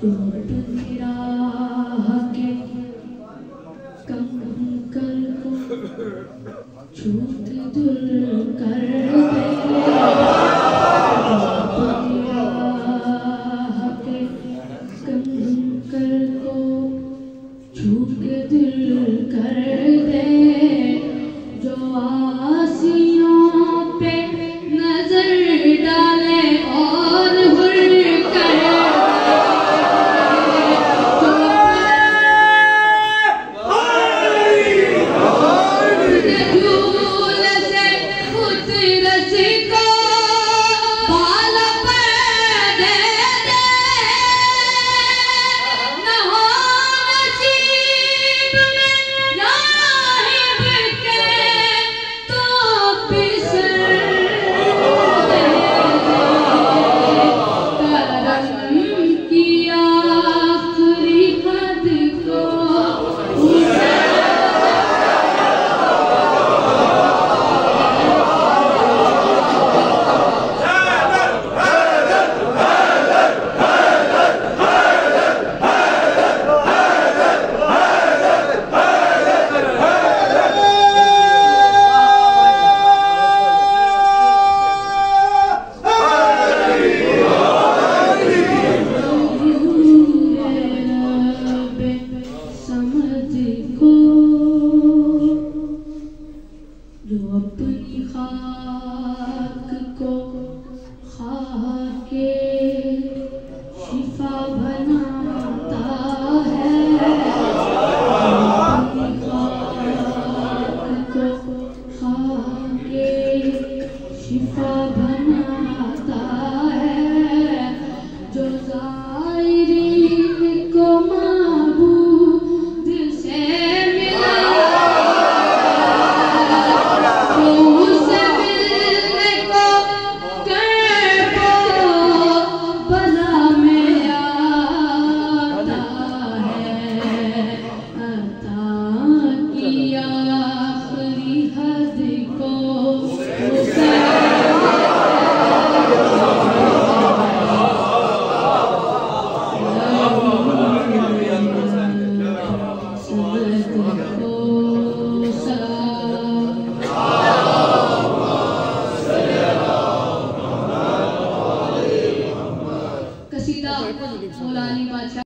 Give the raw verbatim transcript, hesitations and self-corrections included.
अपनी राह के कंकर को छूट दूर कर दे, अपनी राह के कंकर को छूट दूर कर दे, जो आसियों पे नजर डाले और हुर करे, जो अपनी खाक को खाके शिफा बनाता है, अपनी खाक को खाके शिफा बनाता है, जो ज़ायरीन को माबूद से कसीदा मौलानी बादशाह।